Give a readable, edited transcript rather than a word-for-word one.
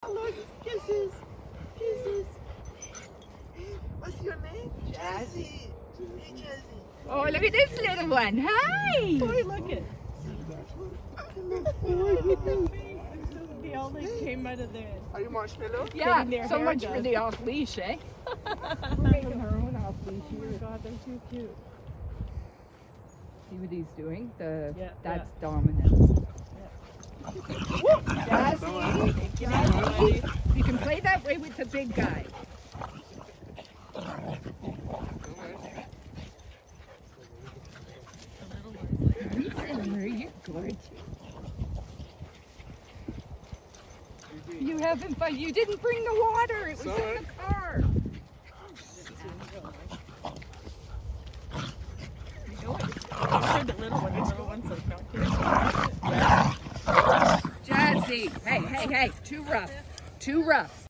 Oh, look. Kisses. Kisses. What's your name? Jazzy. Hey, Jazzy. Oh, look at this little one. Hi. Boy, look it. They all like came out of there. Are you Marshmallow? Yeah, their so hair much done. for the off leash, eh? We're making her own off leash. Oh my god, they're too cute. See what he's doing? Yeah, That's dominant. Jazzy, Jazzy, you can play that way with the big guy. You're gorgeous. You having fun? You didn't bring the water. It was in the car. The little one's like not here. Jazzy, hey, hey, hey, too rough. Too rough.